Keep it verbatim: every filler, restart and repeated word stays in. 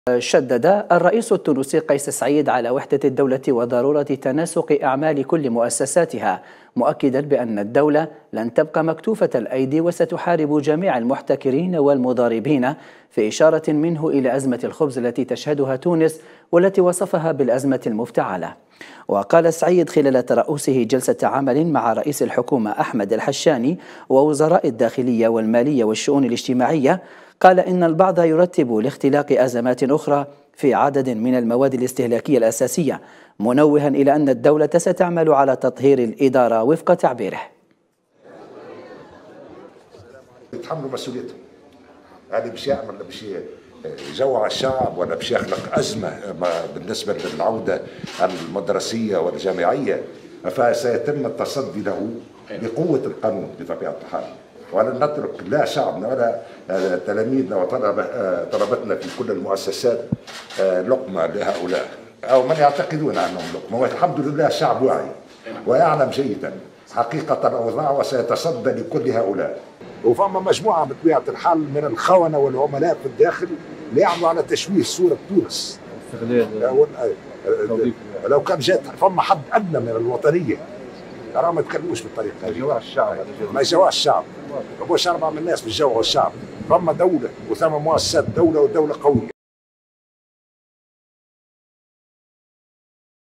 شدد الرئيس التونسي قيس سعيد على وحدة الدولة وضرورة تناسق أعمال كل مؤسساتها، مؤكدا بأن الدولة لن تبقى مكتوفة الأيدي وستحارب جميع المحتكرين والمضاربين، في إشارة منه إلى أزمة الخبز التي تشهدها تونس والتي وصفها بالأزمة المفتعلة. وقال سعيد خلال ترأسه جلسة عمل مع رئيس الحكومة أحمد الحشاني ووزراء الداخلية والمالية والشؤون الاجتماعية، قال إن البعض يرتب لاختلاق أزمات أخرى في عدد من المواد الاستهلاكية الأساسية، منوها إلى أن الدولة ستعمل على تطهير الإدارة وفق تعبيره. يتحملوا مسؤوليتهم. هذه باش يعمل باش يجوع الشعب ولا باش يخلق أزمة بالنسبة للعودة المدرسية والجامعية، فسيتم التصدي له بقوة القانون بطبيعة الحال. ولن نترك لا شعبنا ولا تلاميذنا وطلبتنا في كل المؤسسات لقمة لهؤلاء أو من يعتقدون أنهم لقمة. والحمد لله الشعب واعي ويعلم جيدا حقيقة الأوضاع وسيتصدى لكل هؤلاء. وفما مجموعة بطبيعة الحال من الخونة والعملاء في الداخل ليعملوا على تشويه صورة تونس. لو كان جات فما حد أدنى من الوطنية ترى ما تكلموش بالطريقه هذه. جوع الشعب ما يجوعش الشعب، ما بوش اربع من الناس بالجوع والشعب. فما دوله وثم مؤسسات دوله ودوله قويه.